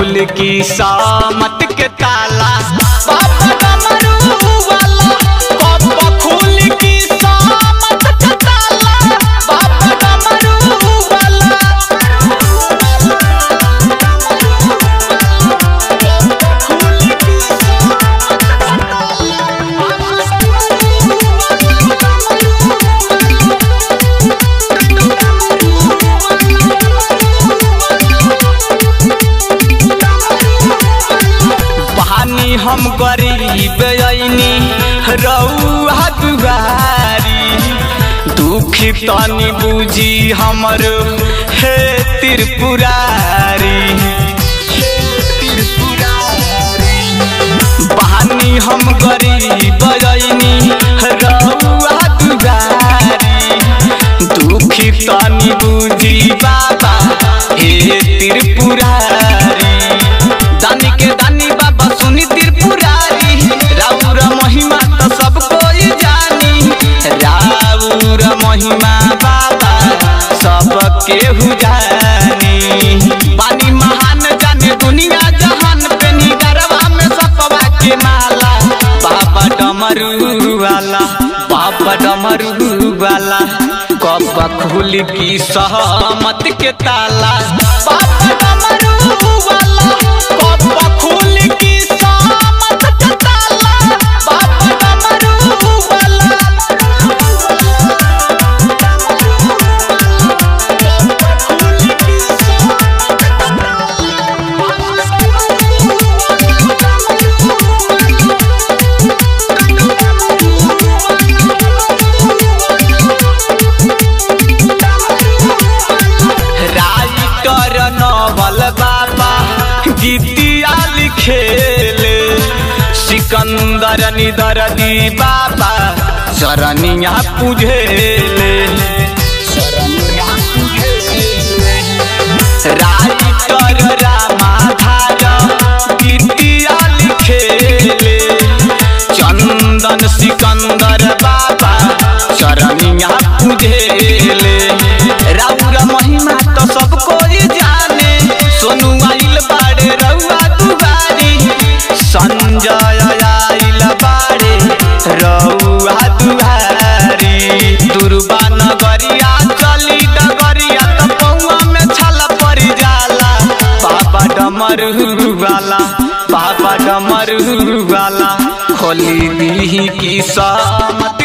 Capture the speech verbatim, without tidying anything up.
खुल की सामत के ताला बाबा डमरू वाला कब खुल की सामत के ताला बाबा डमरू वाला हम गरीब आईनी रउआ दुआरी दुख तनी बुझी हमर हे त्रिपुरारी बहानी हम गरीब आईनी रउआ दुआरी दुख तनी बुझी बाबा हे त्रिपुरारी दानी के दानी बाबा सुनी त्रिपुरारी राउर महिमा तो सब कोई जानी राउर महिमा बाबा सब केहू जानी बानी महान जाने दुनिया जहान पे निगरवा में सपवा के माला बाबा डमरू वाला बाबा डमरू वाला कब खुल की सहमत के ताला बाबा डमरू वाला कब खुल की सहमत के ताला बाबा डमरू वाला गीतिया लिखेले सिकंदर निदर दी बाबा शरणिया पूजेले राइटर रामाधार गीतिया लिखेले चंदन सिकंदर बाबा शरणिया पूजेले राउर महिमा तो सब कोई जाने सोनू आइल बाड़े रउआ दुआरी संजय आइल बाड़े रउआ दुआरी दुर्बा नगरिया चली डगरिया तो पौआ में छल पड़ जाला बाबा डमरू वाला बाबा डमरू वाला खोली दी की सहमत